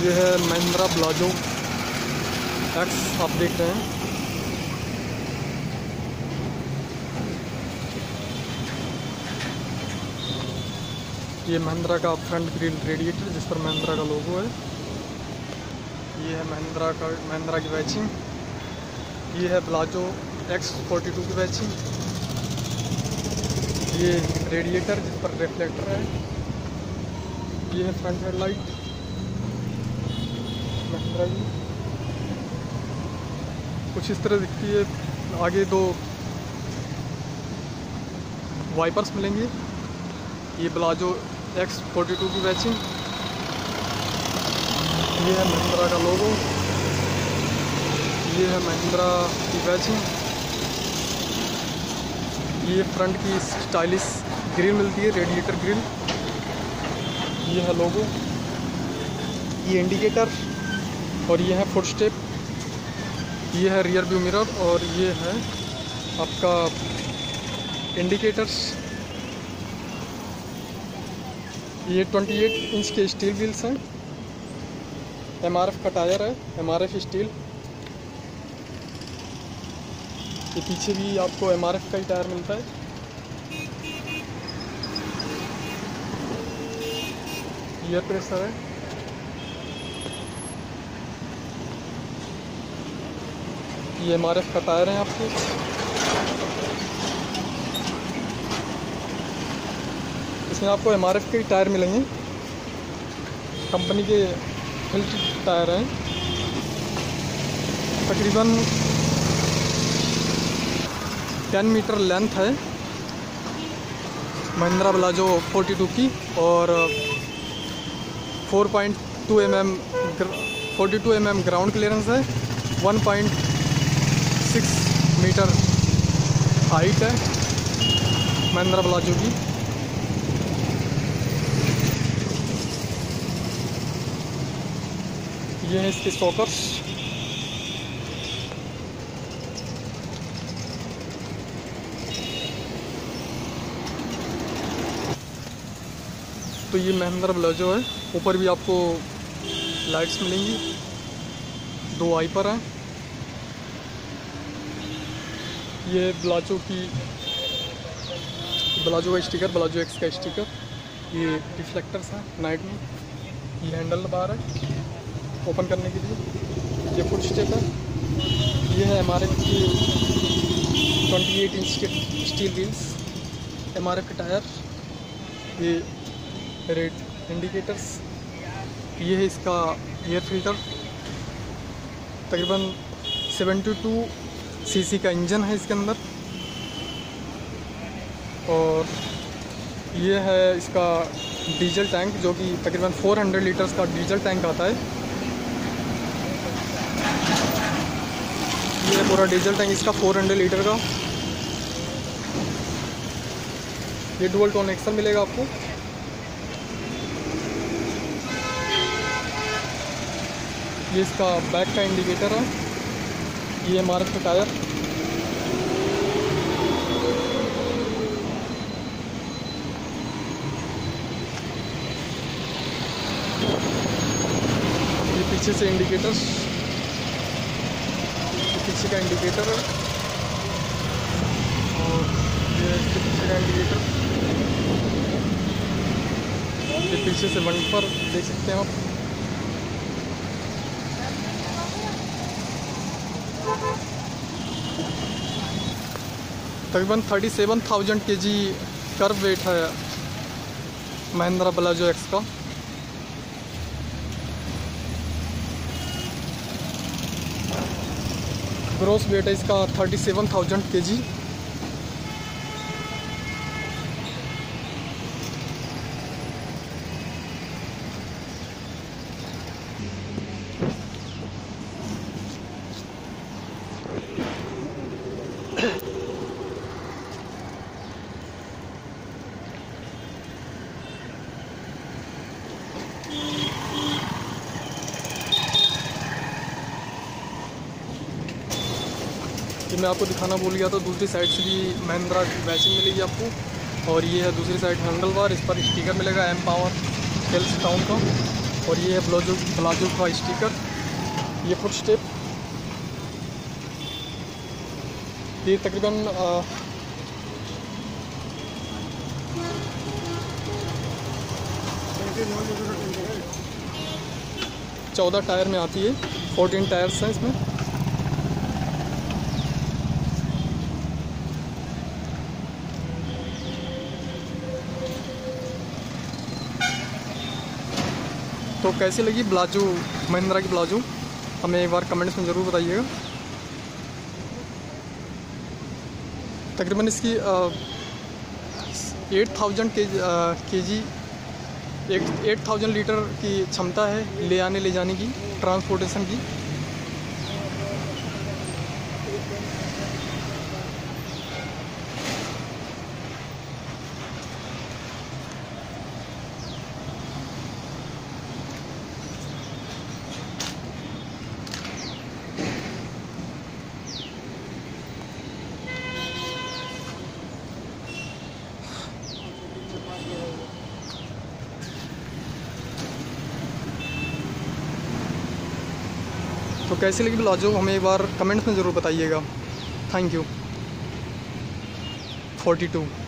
ये है Mahindra Blazo x, आप देख रहे हैं। ये महिंद्रा का फ्रंट ग्रिल रेडिएटर जिस पर महिंद्रा का लोगो है। ये है महिंद्रा की बैचिंग। ये है ब्लाजो X42 की बैचिंग। ये रेडिएटर जिस पर रिफ्लेक्टर है। ये है फ्रंट हेडलाइट महिंद्रा की, कुछ इस तरह दिखती है। आगे दो वाइपर्स मिलेंगे। ये ब्लाजो X42 की बैचिंग। ये है महिंद्रा का लोगो। ये है महिंद्रा की बैचिंग। ये फ्रंट की स्टाइलिश ग्रिल मिलती है, रेडिएटर ग्रिल। ये है लोगो। ये इंडिकेटर और ये है फुट स्टेप। ये है रियर व्यू मिरर और ये है आपका इंडिकेटर्स। ये 28 इंच के स्टील व्हील्स हैं। MRF का टायर है, MRF स्टील। ये पीछे भी आपको MRF का ही टायर मिलता है। एयर प्रेशर है। ये MRF का टायर है आपके। इसमें आपको MRF के टायर मिलेंगे, कंपनी के फिल्टर टायर हैं। तकरीबन 10 मीटर लेंथ है महिंद्रा ब्लाजो 42 की और 4.2 mm 42 mm ग्राउंड क्लियरेंस है। 1.6 मीटर हाइट है महिंद्रा ब्लाजो की। ये है इसके स्टॉकर्स। तो ये महिंद्रा ब्लाजो है। ऊपर भी आपको लाइट्स मिलेंगी, 2 वाइपर हैं। ये ब्लाजो का स्टिकर, ब्लाजो एक्स का स्टिकर। ये रिफ्लेक्टर्स हैं नाइट में। ये हैंडल बार है ओपन करने के लिए। ये फुट स्टेप है। ये है MRF की 28 इंच के स्टील व्हील्स, MRF के टायर। ये रेड इंडिकेटर्स। ये है इसका एयर फिल्टर। तकरीबन 72 सीसी का इंजन है इसके अंदर। और ये है इसका डीजल टैंक, जो कि तकरीबन 400 लीटर्स का डीजल टैंक आता है। ये पूरा डीजल टैंक इसका 400 लीटर का। ये डुअल टोन एक्सल मिलेगा आपको। ये इसका बैक का इंडिकेटर है। ये MRF का टायर। ये पीछे से इंडिकेटर्स, पीछे का इंडिकेटर है और ये इसके पीछे का इंडिकेटर। ये पीछे से बम्पर देख सकते हैं आप। तकरीबन 37,000 kg कर्व वेट है महिंद्रा ब्लाजो एक्स का। ग्रॉस वेट है इसका 37,000 kg। ये मैं आपको दिखाना भूल गया था, दूसरी साइड से भी महिंद्रा की बैचिंग मिलेगी आपको। और ये है दूसरी साइड हैंडल बार, इस पर स्टिकर मिलेगा एम पावर हेल्थ टाउन का। और ये है प्लाजो का स्टिकर, ये फुट स्टेप, ये तकरीबन 14 टायर में आती है, 14 टायर्स हैं इसमें। तो कैसी लगी प्लाजो, महिंद्रा की प्लाजो, हमें एक बार कमेंट्स में ज़रूर बताइएगा। तकरीबन इसकी 8000 केजी 8000 लीटर की क्षमता है ले आने ले जाने की, ट्रांसपोर्टेशन की। तो कैसी लगी प्लाजो हमें एक बार कमेंट्स में ज़रूर बताइएगा। Thank you. 42